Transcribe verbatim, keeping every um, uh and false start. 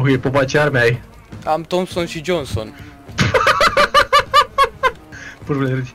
Ok, Popa, ce arme ai? Am Thompson și Johnson. Purvlerdi.